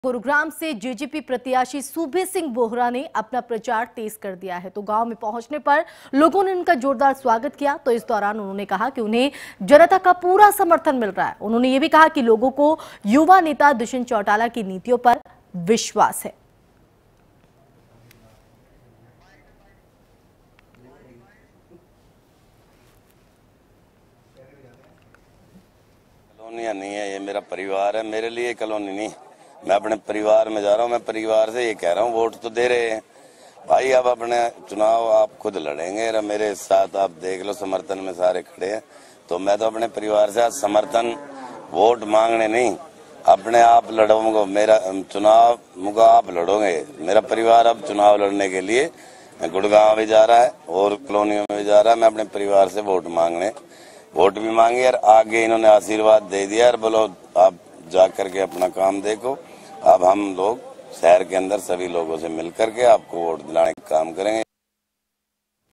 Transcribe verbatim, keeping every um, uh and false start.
गुरुग्राम से जेजेपी प्रत्याशी सूबे सिंह बोहरा ने अपना प्रचार तेज कर दिया है। तो गांव में पहुंचने पर लोगों ने उनका जोरदार स्वागत किया। तो इस दौरान उन्होंने कहा कि उन्हें जनता का पूरा समर्थन मिल रहा है। उन्होंने ये भी कहा कि लोगों को युवा नेता दुष्यंत चौटाला की नीतियों पर विश्वास है। कॉलोनियाँ नहीं है, ये मेरा परिवार है। मेरे लिए कॉलोनी नहीं, मैं अपने परिवार में जा रहा हूँ। मैं परिवार से ये कह रहा हूँ, वोट तो दे रहे हैं भाई, अब अपने चुनाव आप खुद लड़ेंगे। मेरे साथ आप देख लो, समर्थन में सारे खड़े हैं। तो मैं तो अपने परिवार से आज समर्थन, वोट मांगने नहीं, अपने आप लड़ूंगा। मेरा चुनाव मुझे आप लड़ोगे। मेरा परिवार अब चुनाव लड़ने के लिए गुड़गांव भी जा रहा है और कॉलोनियों में भी जा रहा है। मैं अपने परिवार से वोट मांगने, वोट भी मांगी यार। आगे इन्होंने आशीर्वाद दे दिया यार, बोलो आप जा करके अपना काम देखो। अब हम लोग शहर के अंदर सभी लोगों से मिल करके आपको वोट दिलाने का काम करेंगे।